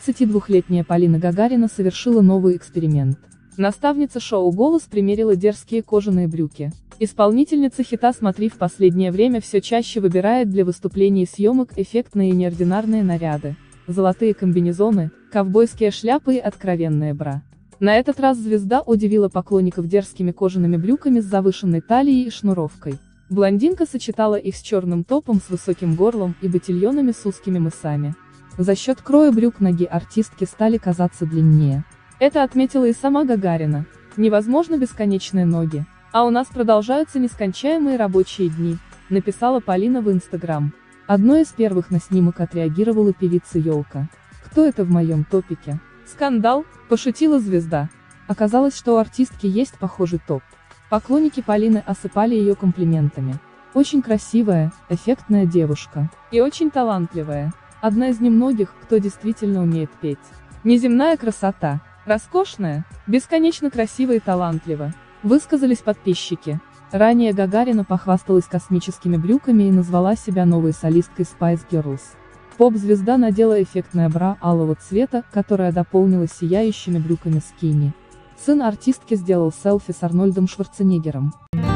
32-летняя Полина Гагарина совершила новый эксперимент. Наставница шоу «Голос» примерила дерзкие кожаные брюки. Исполнительница хита «Смотри» в последнее время все чаще выбирает для выступлений и съемок эффектные и неординарные наряды. Золотые комбинезоны, ковбойские шляпы и откровенные бра. На этот раз звезда удивила поклонников дерзкими кожаными брюками с завышенной талией и шнуровкой. Блондинка сочетала их с черным топом с высоким горлом и ботильонами с узкими мысами. За счет кроя брюк ноги артистки стали казаться длиннее. Это отметила и сама Гагарина. «Невозможно бесконечные ноги. А у нас продолжаются нескончаемые рабочие дни», написала Полина в Инстаграм. Одной из первых на снимок отреагировала певица Ёлка. «Кто это в моем топике? Скандал?» – пошутила звезда. Оказалось, что у артистки есть похожий топ. Поклонники Полины осыпали ее комплиментами. Очень красивая, эффектная девушка. И очень талантливая. Одна из немногих, кто действительно умеет петь. Неземная красота. Роскошная, бесконечно красива и талантлива, высказались подписчики. Ранее Гагарина похвасталась космическими брюками и назвала себя новой солисткой Spice Girls. Поп-звезда надела эффектное бра алого цвета, которое дополнилось сияющими брюками скини. Сын артистки сделал селфи с Арнольдом Шварценеггером.